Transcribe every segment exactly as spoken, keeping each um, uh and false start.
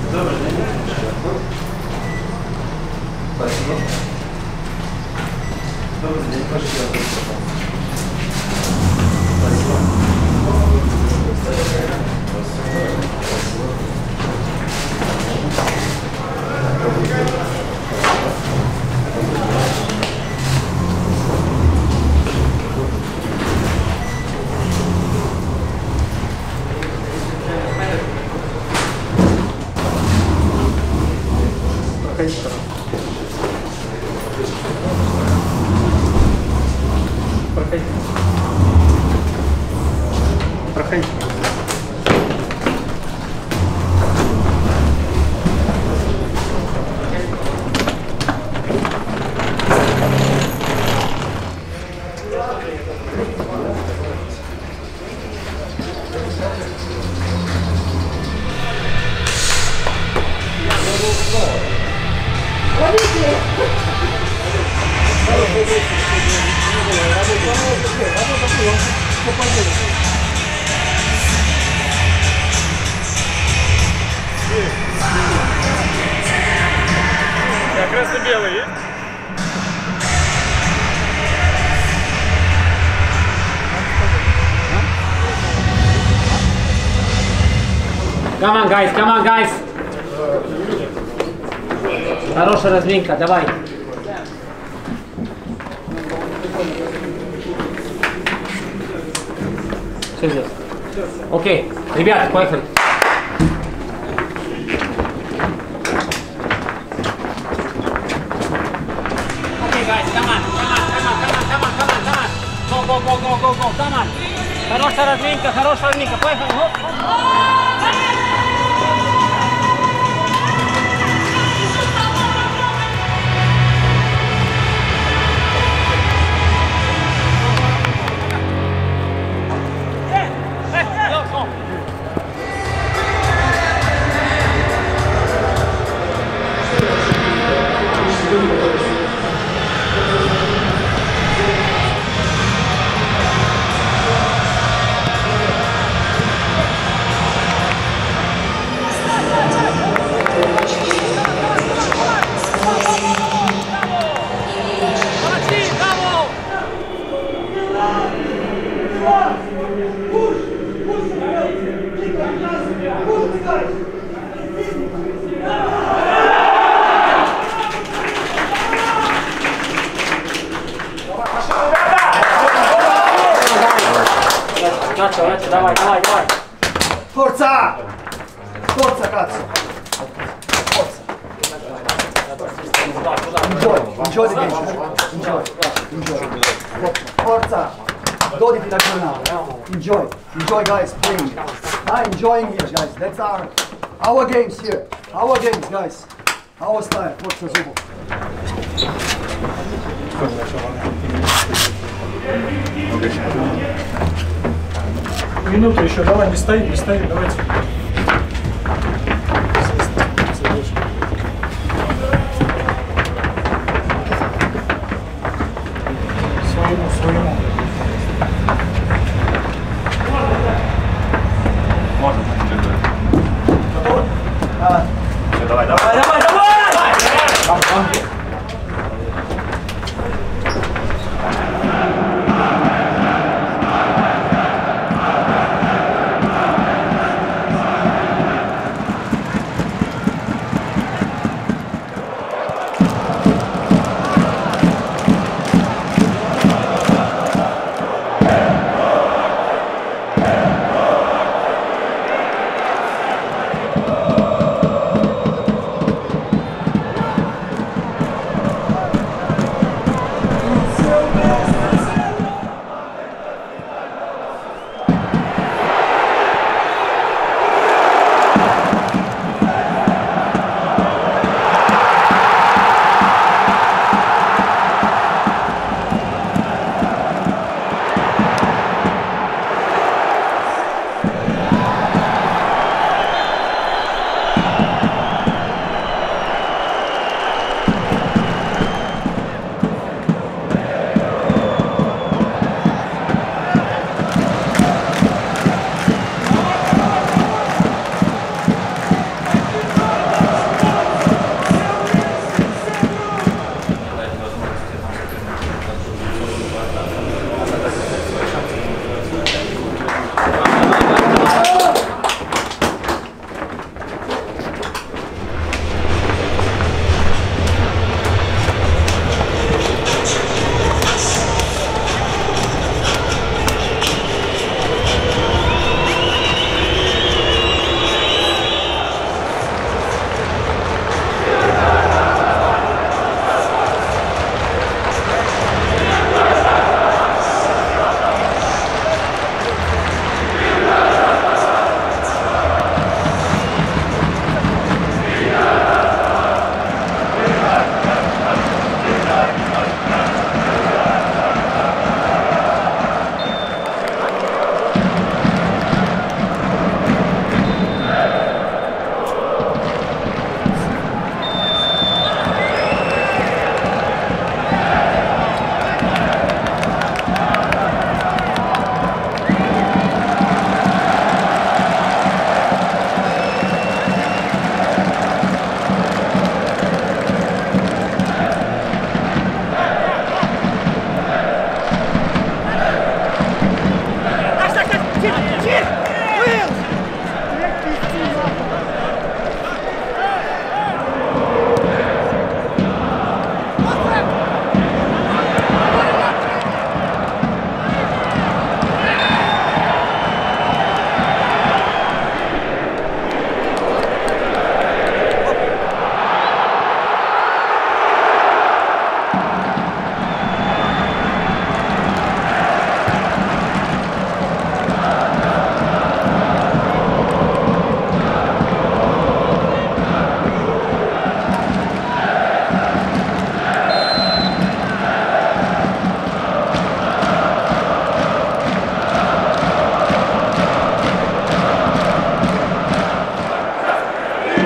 Спасибо. Добрый день, можете ответить, Проходи. Проходи. Я красно-белый есть? Come on, guys, come on, guys. Хорошая разминка, давай. Все здесь. Окей, ребята, поехали. Окей, guys, come on, come on, come on, come on, come on, come on, come on. Go, go, go, go, go, go, come on. Хорошая разминка, хорошая разминка, поехали. Хоп. Давай, давай, давай. Forza! Forza, cazzo! Forza! Enjoy, enjoy the game. Enjoy, enjoy. Forza! Goditi la giornata. Enjoy, enjoy guys playing. Ah, enjoying here guys. That's our our games here. Our games guys. Our style. Forza Zubo. Минуту еще, давай, не стоим, не стоим, давайте. Своему, своему. Можно? Готовы? Давай. Все, давай, давай. Давай, давай, давай! Бам, бам.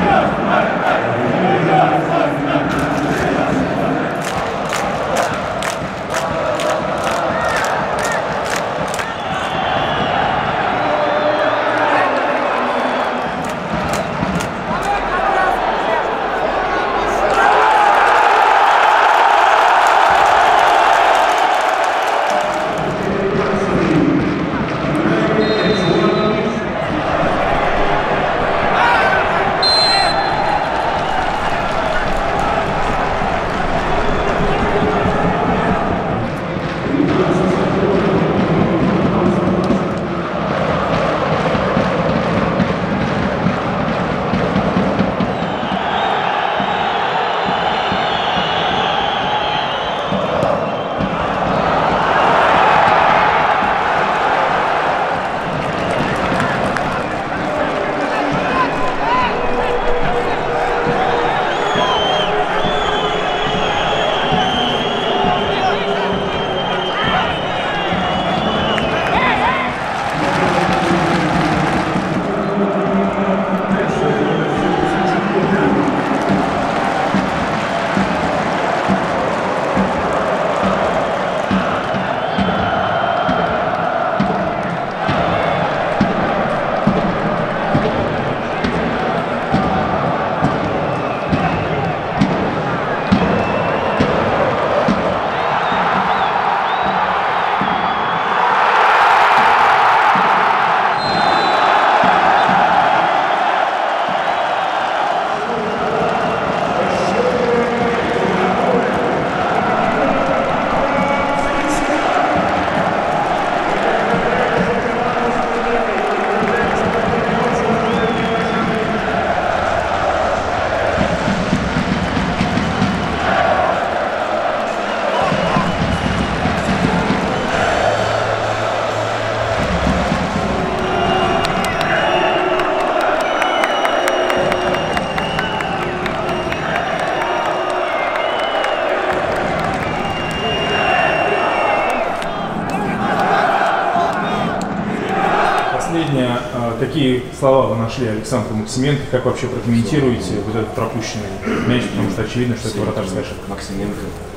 Последнее. Какие слова вы нашли Александру Максименко? Как вообще прокомментируете вот этот пропущенный мяч? Потому что очевидно, что это вратарская ошибка. Максименко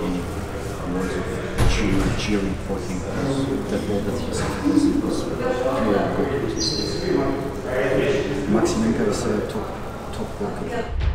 cheering for him that ball that he said was pure goal. Maximenko is a top top goalkeeper.